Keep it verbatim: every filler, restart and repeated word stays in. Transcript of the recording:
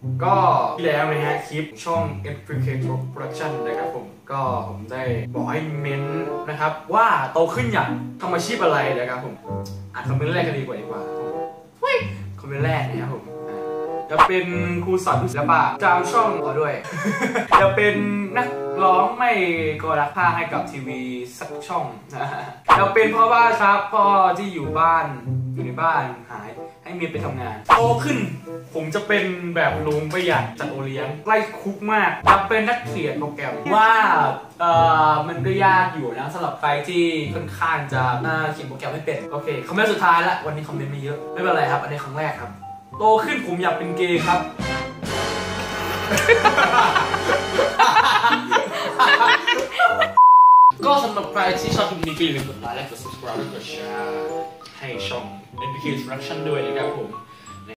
ก็ที่แล้วนะฮะคลิปช่อง เอฟ เค Production นะครับผมก็ผมได้บอกให้เม้นนะครับว่าโตขึ้นอยากทำอาชีพอะไรนะครับผมอ่านคอมเมนต์แรกกันดีกว่าดีกว่าคอมเมนต์แรกนะครับผมจะเป็นครูสอนศิลปะจาวช่องขอด้วย จะเป็นนักร้องไม่ก็รักผ้าให้กับทีวีสักช่องจะเป็นพ่อบ้านครับพ่อที่อยู่บ้านอยู่ในบ้านหายให้เมียไปทำงานโตขึ้นผมจะเป็นแบบลุงประหยัดจัดโอเลี้ยงไล่คุกมากจะเป็นนักเขียนโปรแกรมว่าเอ่อมันก็ยากอยู่นะสำหรับใครที่ค่อนข้างจะเขียนโปรแกรมไม่เป็นโอเคคอมเมนต์สุดท้ายละวันนี้คอมเมนต์ไม่เยอะไม่เป็นไรครับอันนี้ครั้งแรกครับโตขึ้นผมอยากเป็นเกย์ครับ ก็สำหรับใครที่ชอบคลิปนี้ก็อย่าลืมกดไลค์และกด subscribe และกดแชร์ให้ช่อง เอ็น บี เค Production ด้วยนะครับผม